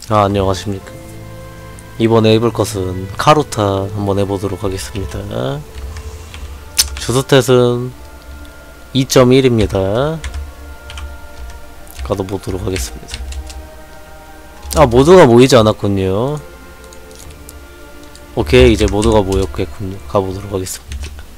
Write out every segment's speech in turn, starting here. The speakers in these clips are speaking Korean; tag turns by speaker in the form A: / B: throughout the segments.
A: 안녕하십니까. 이번에 해볼 것은 카루타 한번 해보도록 하겠습니다. 주스탯은 2.1입니다. 가둬보도록 하겠습니다. 모두가 모이지 않았군요. 오케이, 이제 모두가 모였겠군요. 가보도록 하겠습니다.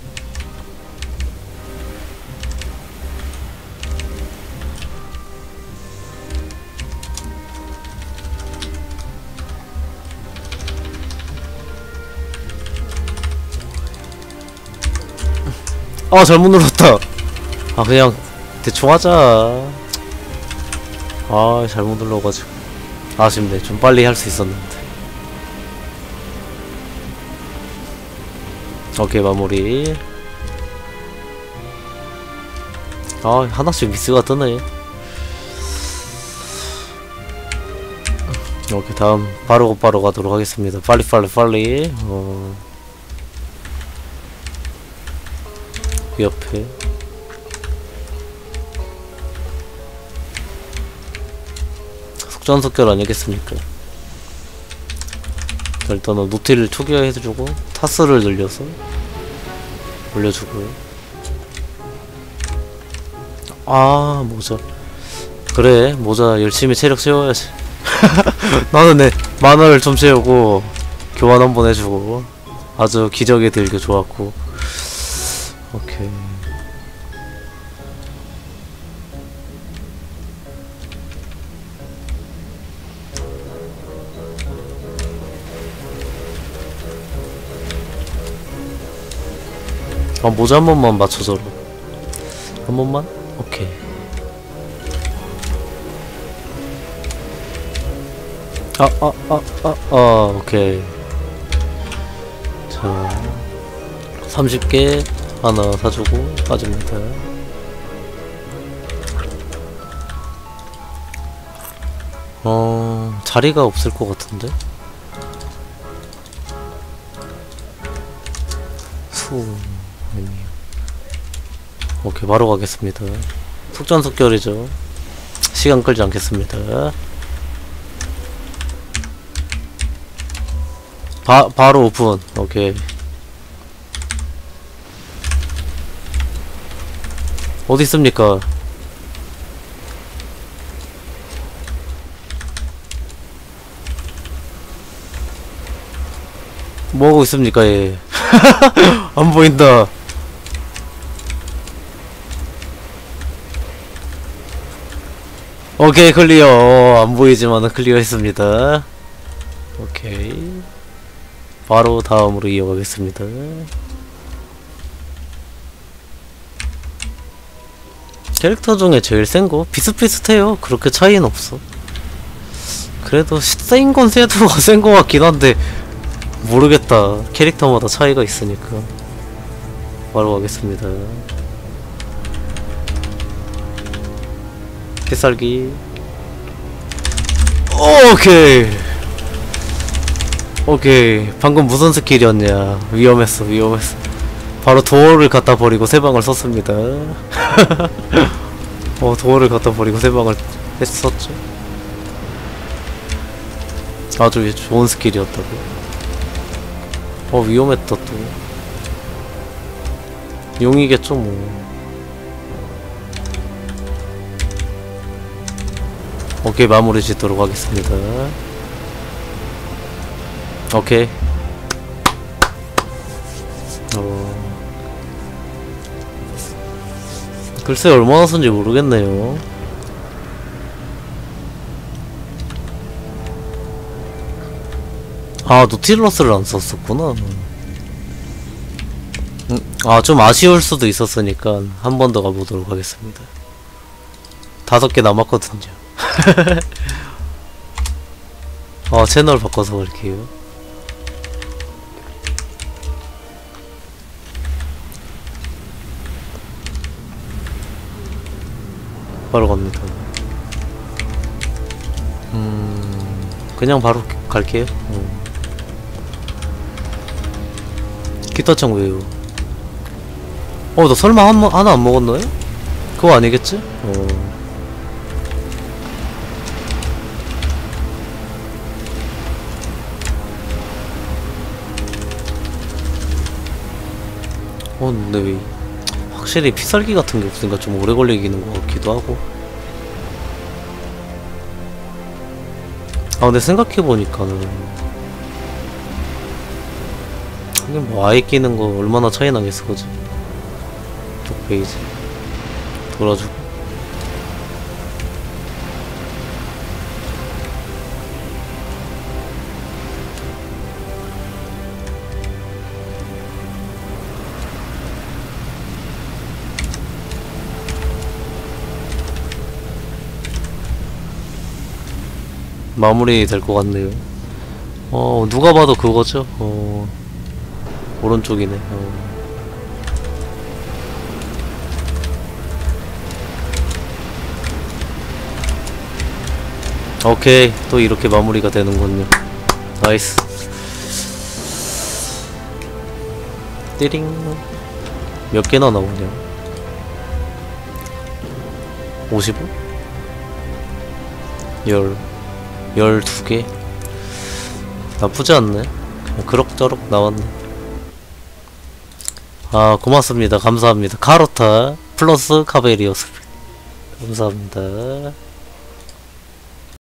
A: 잘못 눌렀다. 그냥 대충 하자. 잘못 눌러가지고 아쉽네. 좀 빨리 할 수 있었는데. 오케이, 마무리. 하나씩 미스가 뜨네. 오케이, 다음 바로 가도록 하겠습니다. 빨리 그 옆에 속전속결 아니겠습니까? 일단은 노티를 초기화해주고 타스를 늘려서 올려주고요. 모자. 그래, 모자 열심히 체력 채워야지. 나는 내 만화를 좀 채우고 교환 한번 해주고 아주 기적의 딜교 좋았고. 오케이. 모자 한 번만 맞춰줘라. 한 번만? 오케이. 오케이. 자, 30개 하나 사주고 빠집니다. 자리가 없을 것 같은데? 오케이, 바로 가겠습니다. 속전속결이죠. 시간 끌지 않겠습니다. 바로 오픈. 오케이. 어디 있습니까? 뭐하고 있습니까, 얘? 안 보인다. 오케이, 클리어. 안 보이지만은 클리어 했습니다. 오케이. 바로 다음으로 이어가겠습니다. 캐릭터 중에 제일 센거? 비슷비슷해요. 그렇게 차이는 없어. 그래도 센건 세도 센거 같긴 한데 모르겠다. 캐릭터마다 차이가 있으니까. 바로 가겠습니다. 개살기. 오케이. 방금 무슨 스킬이었냐. 위험했어. 바로 도어를 갖다 버리고 세 방을 썼습니다. 도어를 갖다 버리고 세 방을 했었죠. 아주 좋은 스킬이었다고. 위험했다 또. 용이겠죠 뭐. 오케이, 마무리 짓도록 하겠습니다. 오케이. 글쎄 얼마나 쓴지 모르겠네요. 노틸러스를 안 썼었구나. 좀 아쉬울 수도 있었으니까 한 번 더 가보도록 하겠습니다. 5개 남았거든요. 채널 바꿔서 갈게요. 바로 갑니다. 그냥 바로 갈게요. 기타창 왜요? 너 설마 하나 안 먹었나요? 그거 아니겠지? 근데 왜 확실히 피살기 같은 게 없으니까 좀 오래 걸리기는 것 같기도 하고. 근데 생각해보니까는 이게 뭐 아예 끼는 거 얼마나 차이 나겠어, 그지? 독페이지 돌아주고. 마무리 될 것 같네요. 누가 봐도 그거죠. 오른쪽이네. 오케이, 또 이렇게 마무리가 되는군요. 나이스. 띠링. 몇 개나 나오냐? 55? 12개? 나쁘지 않네. 그냥 그럭저럭 나왔네. 고맙습니다. 감사합니다. 카로타 플러스 카베리오스. 감사합니다.